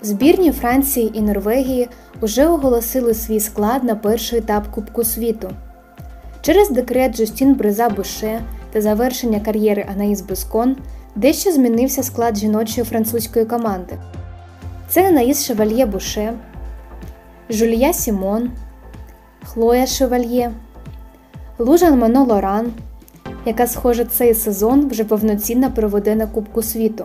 Збірні Франції і Норвегії уже оголосили свій склад на перший етап Кубку світу. Через декрет Жюстін Бриза-Буше та завершення кар'єри Анаїс Бускон дещо змінився склад жіночої французької команди. Це Анаїс Шевальє-Буше, Жулія Сімон, Хлоя Шевальє, Лужан Мано Лоран, яка, схоже, цей сезон вже повноцінно проведе на Кубку світу,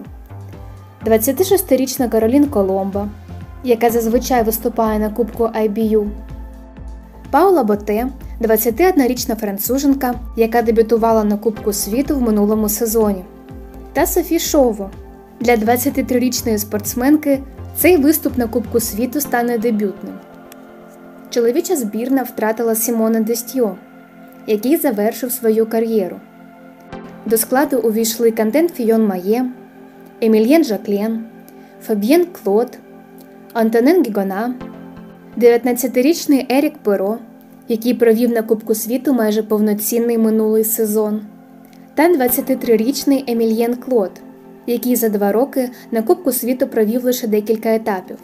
26-річна Каролін Коломба, яка зазвичай виступає на Кубку IBU, Паула Боте, 21-річна француженка, яка дебютувала на Кубку світу в минулому сезоні, та Софі Шово. Для 23-річної спортсменки цей виступ на Кубку світу стане дебютним. Чоловіча збірна втратила Сімона Дестьйо, який завершив свою кар'єру. До складу увійшли Кантен Фійон Має, Емільєн Жаклен, Фаб'єн Клод, Антонен Гігона, 19-річний Ерік Перо, який провів на Кубку світу майже повноцінний минулий сезон, та 23-річний Емільєн Клод, який за 2 роки на Кубку світу провів лише декілька етапів.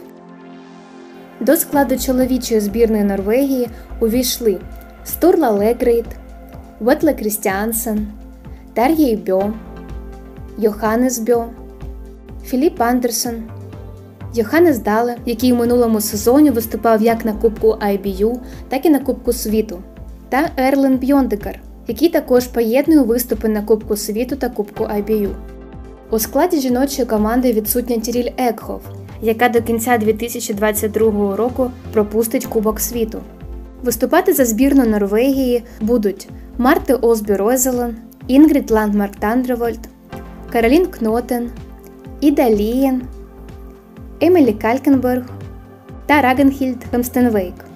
До складу чоловічої збірної Норвегії увійшли Стурла Легрейд, Ветле Крістіансен, Тар'єй Бьо, Йоханнес Бьо, Філіп Андерсон, Йоханнес Дале, який у минулому сезоні виступав як на Кубку IBU, так і на Кубку світу, та Ерлен Бьондекер, який також поєднує виступи на Кубку світу та Кубку IBU. У складі жіночої команди відсутня Тіріль Екхоф, яка до кінця 2022 року пропустить Кубок світу. Виступати за збірну Норвегії будуть Марте Осбі Ройзелен, Інгрід Ландмарк Тандревольд, Каролін Кнотен, Іда Лієн, Емілі Калькенберг та Рагенхільд Вемстенвейк.